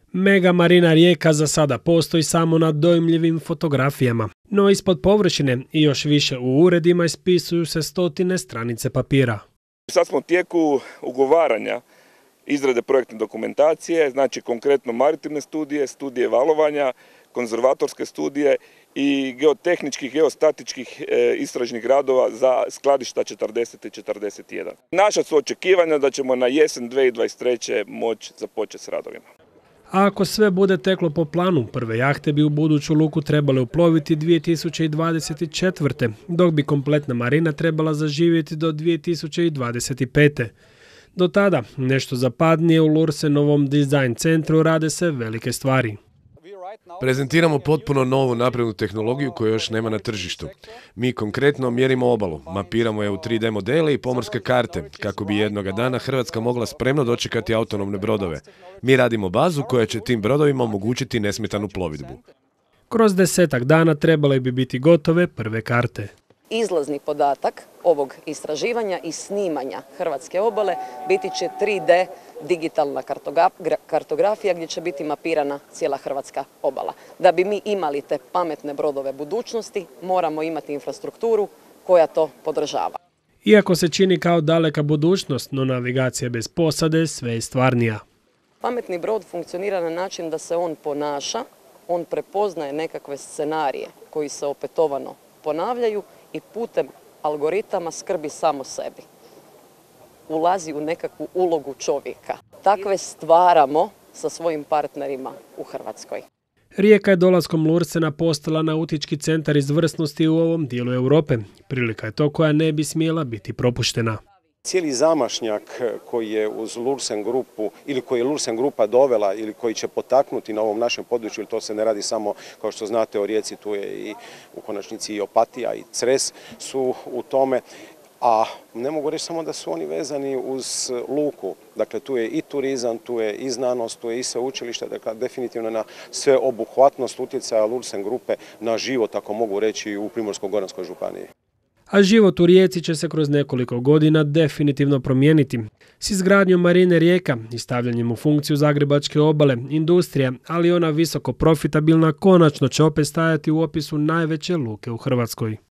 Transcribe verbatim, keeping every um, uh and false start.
Mega Marina Rijeka za sada postoji samo na dojmljivim fotografijama, no ispod površine i još više u uredima ispisuju se stotine stranice papira. Sad smo u tijeku ugovaranja izrade projektne dokumentacije, znači konkretno maritimne studije, studije valovanja, konzervatorske studije i geotehničkih, geostatičkih e, istražnih radova za skladišta četrdeset i četrdeset jedan. Naša su očekivanja da ćemo na jesen dvije tisuće dvadeset treće moći započeti s radovima. A ako sve bude teklo po planu, prve jahte bi u buduću luku trebale uploviti dvije tisuće dvadeset četvrte. dok bi kompletna marina trebala zaživjeti do dvije tisuće dvadeset pete. Do tada, nešto zapadnije u Lursenovom dizajn centru rade se velike stvari. Prezentiramo potpuno novu naprednu tehnologiju koju još nema na tržištu. Mi konkretno mjerimo obalu, mapiramo je u tri D modele i pomorske karte, kako bi jednoga dana Hrvatska mogla spremno dočekati autonomne brodove. Mi radimo bazu koja će tim brodovima omogućiti nesmetanu plovidbu. Kroz desetak dana trebale bi biti gotove prve karte. Izlazni podatak ovog istraživanja i snimanja hrvatske obale biti će tri D digitalna kartografija gdje će biti mapirana cijela hrvatska obala. Da bi mi imali te pametne brodove budućnosti, moramo imati infrastrukturu koja to podržava. Iako se čini kao daleka budućnost, no navigacija bez posade sve je stvarnija. Pametni brod funkcionira na način da se on ponaša, on prepoznaje nekakve scenarije koji se opetovano ponavljaju i putem algoritama skrbi samo sebi. Ulazi u nekakvu ulogu čovjeka. Takve stvaramo sa svojim partnerima u Hrvatskoj. Rijeka je dolaskom Lursena postala nautički centar izvrsnosti u ovom dijelu Europe. Prilika je to koja ne bi smjela biti propuštena. Cijeli zamašnjak koji je uz Lursen grupu ili koji je Lursen grupa dovela ili koji će potaknuti na ovom našem području, jer to se ne radi samo, kao što znate, o Rijeci, tu je i u konačnici i Opatija i Cres su u tome. A ne mogu reći samo da su oni vezani uz luku. Dakle, tu je i turizam, tu je i znanost, tu je i sveučilište, dakle, definitivno na sveobuhvatnost utjecaja Lursen grupe na život, ako mogu reći, u Primorsko-goranskoj županiji. A život u Rijeci će se kroz nekoliko godina definitivno promijeniti. S izgradnjom Marine Rijeka i stavljanjem u funkciju Zagrebačke obale, industrija, ali ona visoko profitabilna, konačno će opet stajati u opisu najveće luke u Hrvatskoj.